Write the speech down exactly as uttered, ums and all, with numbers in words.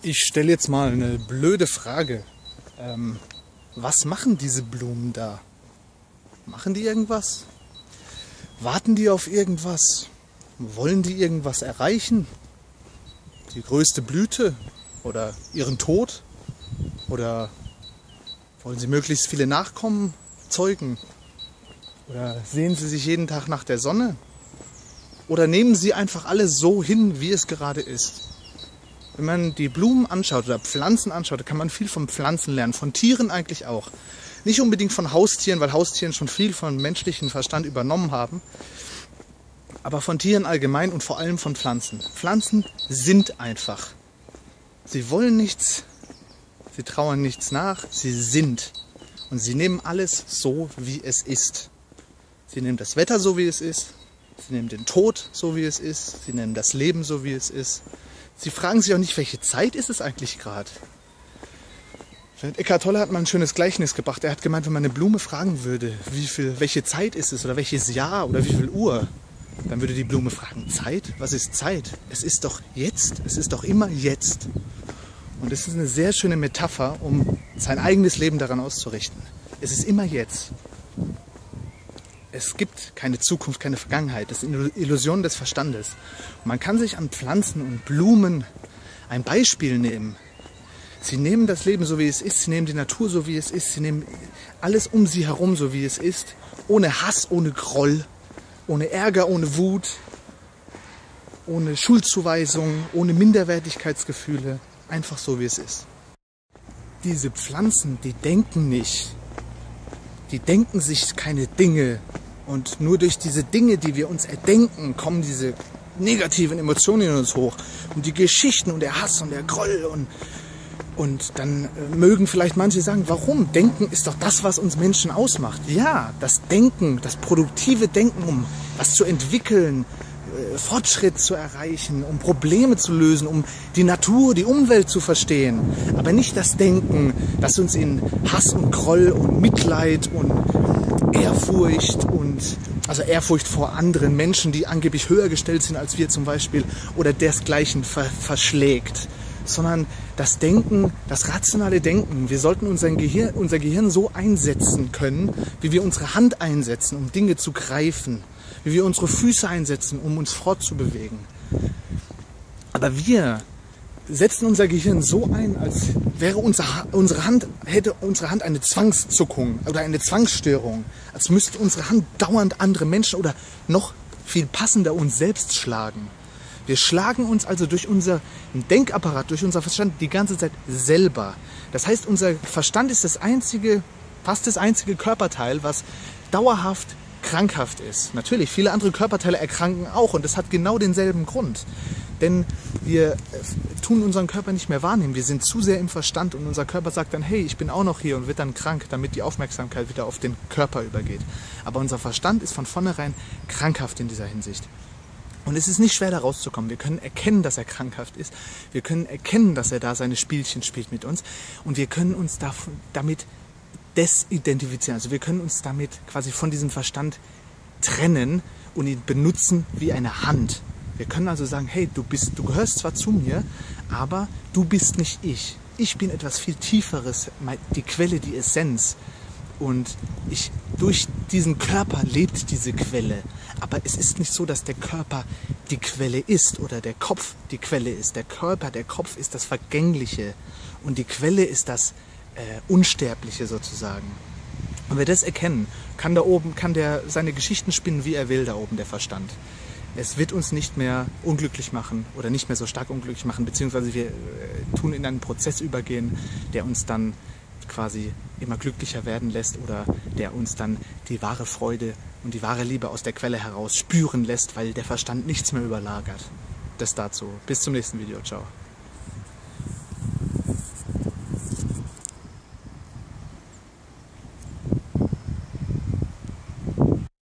Ich stelle jetzt mal eine blöde Frage. Ähm, was machen diese Blumen da? Machen die irgendwas? Warten die auf irgendwas? Wollen die irgendwas erreichen? Die größte Blüte? Oder ihren Tod? Oder wollen sie möglichst viele Nachkommen zeugen? Oder sehen sie sich jeden Tag nach der Sonne? Oder nehmen sie einfach alles so hin, wie es gerade ist? Wenn man die Blumen anschaut oder Pflanzen anschaut, dann kann man viel von Pflanzen lernen, von Tieren eigentlich auch. Nicht unbedingt von Haustieren, weil Haustieren schon viel von menschlichem Verstand übernommen haben, aber von Tieren allgemein und vor allem von Pflanzen. Pflanzen sind einfach. Sie wollen nichts, sie trauern nichts nach, sie sind. Und sie nehmen alles so, wie es ist. Sie nehmen das Wetter so, wie es ist. Sie nehmen den Tod so, wie es ist. Sie nehmen das Leben so, wie es ist. Sie fragen sich auch nicht, welche Zeit ist es eigentlich gerade. Eckhart Tolle hat mal ein schönes Gleichnis gebracht. Er hat gemeint, wenn man eine Blume fragen würde, wie viel, welche Zeit ist es oder welches Jahr oder wie viel Uhr, dann würde die Blume fragen, Zeit? Was ist Zeit? Es ist doch jetzt. Es ist doch immer jetzt. Und das ist eine sehr schöne Metapher, um sein eigenes Leben daran auszurichten. Es ist immer jetzt. Es gibt keine Zukunft, keine Vergangenheit. Das ist eine Illusion des Verstandes. Und man kann sich an Pflanzen und Blumen ein Beispiel nehmen. Sie nehmen das Leben so, wie es ist. Sie nehmen die Natur so, wie es ist. Sie nehmen alles um sie herum so, wie es ist. Ohne Hass, ohne Groll, ohne Ärger, ohne Wut, ohne Schuldzuweisung, ohne Minderwertigkeitsgefühle. Einfach so, wie es ist. Diese Pflanzen, die denken nicht. Die denken sich keine Dinge. Und nur durch diese Dinge, die wir uns erdenken, kommen diese negativen Emotionen in uns hoch. Und die Geschichten und der Hass und der Groll. Und, und dann mögen vielleicht manche sagen, warum? Denken ist doch das, was uns Menschen ausmacht. Ja, das Denken, das produktive Denken, um was zu entwickeln, Fortschritt zu erreichen, um Probleme zu lösen, um die Natur, die Umwelt zu verstehen. Aber nicht das Denken, das uns in Hass und Groll und Mitleid und Ehrfurcht und also Ehrfurcht vor anderen Menschen, die angeblich höher gestellt sind als wir zum Beispiel, oder desgleichen ver verschlägt. Sondern das Denken, das rationale Denken. Wir sollten unser Gehirn, unser Gehirn so einsetzen können, wie wir unsere Hand einsetzen, um Dinge zu greifen. Wie wir unsere Füße einsetzen, um uns fortzubewegen. Aber wir setzen unser Gehirn so ein, als wäre unsere, unsere Hand, hätte unsere Hand eine Zwangszuckung oder eine Zwangsstörung. Als müsste unsere Hand dauernd andere Menschen oder noch viel passender uns selbst schlagen. Wir schlagen uns also durch unser Denkapparat, durch unser Verstand die ganze Zeit selber. Das heißt, unser Verstand ist das einzige, fast das einzige Körperteil, was dauerhaft krankhaft ist. Natürlich, viele andere Körperteile erkranken auch und das hat genau denselben Grund. Denn wir tun unseren Körper nicht mehr wahrnehmen. Wir sind zu sehr im Verstand und unser Körper sagt dann, hey, ich bin auch noch hier und wird dann krank, damit die Aufmerksamkeit wieder auf den Körper übergeht. Aber unser Verstand ist von vornherein krankhaft in dieser Hinsicht. Und es ist nicht schwer, da rauszukommen. Wir können erkennen, dass er krankhaft ist. Wir können erkennen, dass er da seine Spielchen spielt mit uns. Und wir können uns davon, damit desidentifizieren. Also wir können uns damit quasi von diesem Verstand trennen und ihn benutzen wie eine Hand. Wir können also sagen, hey, du bist, du gehörst zwar zu mir, aber du bist nicht ich. Ich bin etwas viel Tieferes, die Quelle, die Essenz. Und ich, durch diesen Körper lebt diese Quelle. Aber es ist nicht so, dass der Körper die Quelle ist oder der Kopf die Quelle ist. Der Körper, der Kopf ist das Vergängliche und die Quelle ist das Äh, Unsterbliche sozusagen. Und wer das erkennen, kann da oben, kann der seine Geschichten spinnen, wie er will, da oben der Verstand. Es wird uns nicht mehr unglücklich machen oder nicht mehr so stark unglücklich machen, beziehungsweise wir äh, tun in einen Prozess übergehen, der uns dann quasi immer glücklicher werden lässt oder der uns dann die wahre Freude und die wahre Liebe aus der Quelle heraus spüren lässt, weil der Verstand nichts mehr überlagert. Das dazu. Bis zum nächsten Video. Ciao.